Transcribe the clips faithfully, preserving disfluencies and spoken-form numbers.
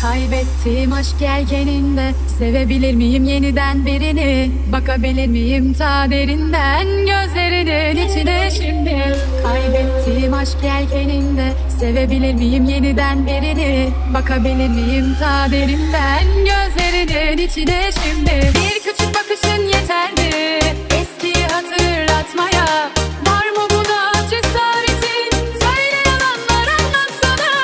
Kaybettiğim aşk yelkeninde sevebilir miyim yeniden birini? Bakabilir miyim ta derinden gözlerinin içine şimdi? Kaybettiğim aşk yelkeninde sevebilir miyim yeniden birini? Bakabilir miyim ta derinden gözlerinin içine şimdi? Bir küçük bakışın yeterdi eskiyi hatırlatmaya. Var mı buna cesaretin? Söyle yalanlar anlatsana.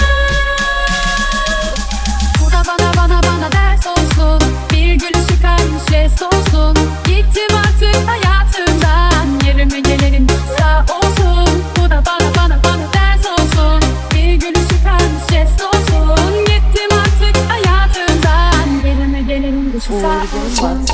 Bu da bana bana bana ders olsun. Bir gülüş çıkarmış jest olsun. Gittim artık hayatımdan. Yerime gelenin sağ olsun. Bu da bana bana bana ders olsun. Bir gülüş çıkarmış jest olsun. Gittim artık hayatımdan. Yerime gelenin sağ olsun.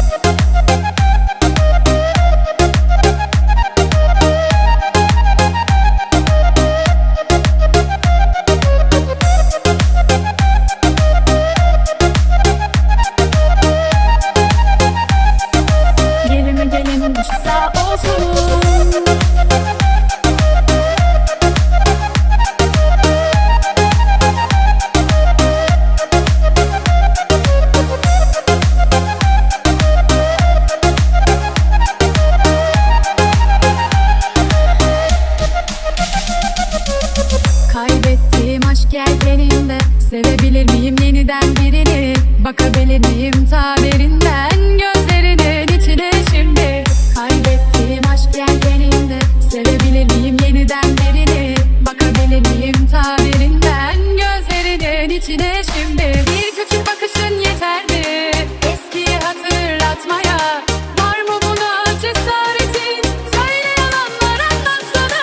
Kaybettiğim aşk yelkeninde sevebilir miyim yeniden birini? Bakabilir miyim ta derinden gözlerinin içine şimdi? Kaybettiğim aşk yelkeninde sevebilir miyim yeniden birini? Bakabilir miyim ta derinden gözlerinin içine şimdi? Bir küçük bakışın yeterdi eskiyi hatırlatmaya. Var mı buna cesaretin? Söyle yalanlar anlatsana.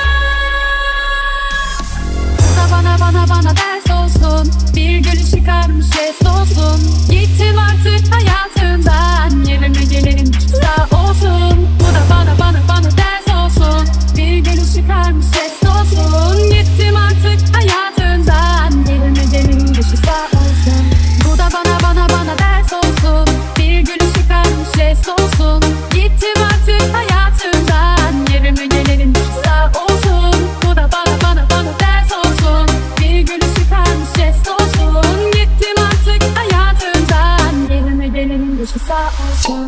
Bana bana bana ders olsun. Bir gülüş çıkarmış jest olsun. Gittim artık hayatımdan. Yerime gelenin sağ olsun. Bu da bana bana bana ders olsun. Bir gülüş çıkarmış jest olsun. Gittim artık hayatımdan. Yerime gelenin dışı sağ olsun. Bu da bana bana bana ders olsun. Bir gülüş çıkarmış jest olsun. Gittim artık hayatımdan. Yerime gelenin dışı sağ olsun. Bu da bana bana bana ders olsun. Bir gülüş çıkarmış jest olsun. Gittim artık hayatımdan. Yerime gelenin dışı sağ olsun.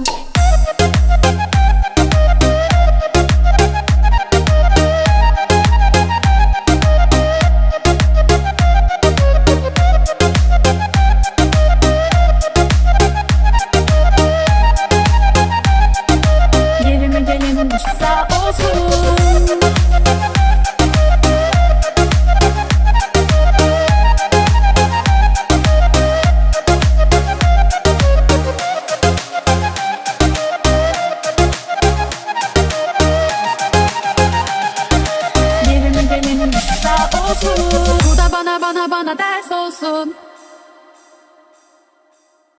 Yerime gelenin dışı sağ olsun. Bu da bana bana bana ders olsun.